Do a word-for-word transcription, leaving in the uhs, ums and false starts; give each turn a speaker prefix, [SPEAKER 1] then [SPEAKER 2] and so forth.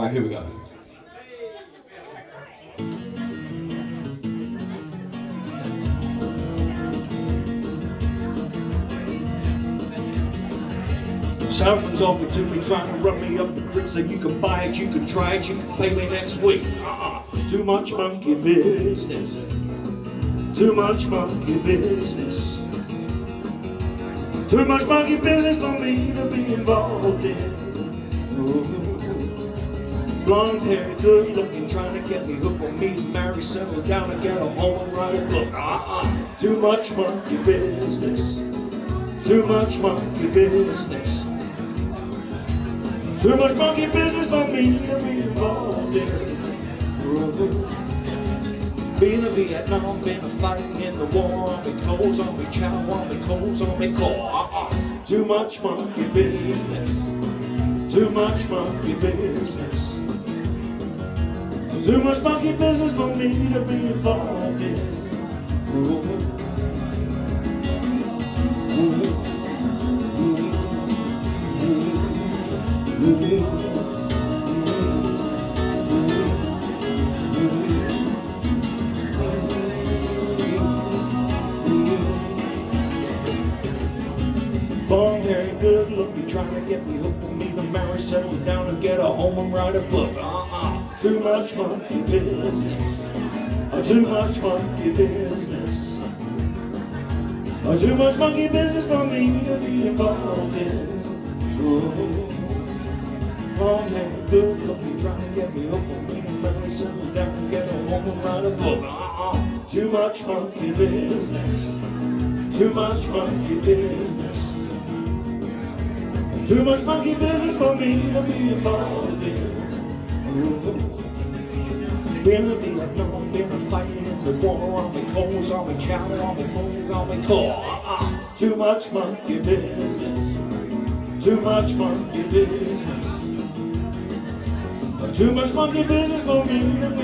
[SPEAKER 1] right, here we go. Someone's offered to me, trying to run me up the creek, so you can buy it, you can try it, you can pay me next week. Uh-uh. Too much monkey business. Too much monkey business. Too much monkey business for me to be involved in. Ooh. Blonde hair, good looking, trying to get me hooked on me to marry, settle down and get a home and write a book. Uh-uh. Too much monkey business. Too much monkey business. Too much monkey business for me to be involved in. Ooh. Been a Vietnam, been a fighting in the war, on me clothes, on me chow, on me clothes, on me core. Uh-uh. Too much monkey business. Too much monkey business. Too much monkey business for me to be involved in. Ooh. Long hair, good looking, trying to get me hooked on me to marry, settle down and get a home and write a book. Uh-uh. Too much monkey business. Uh, too much monkey business. Uh, too much monkey business for me to be involved in. Ooh. Long hair, good looking, trying to get me hooked on me to marry, settle down and get a home and write a book. Uh-uh. Too much monkey business. Too much monkey business. Too much monkey business for me to be involved in. Ooh. Been a Vietnam, been a fighting in the war, on me clothes, on me chow, on me bones, on me core. Uh-uh. Too much monkey business. Too much monkey business. Too much monkey business for me to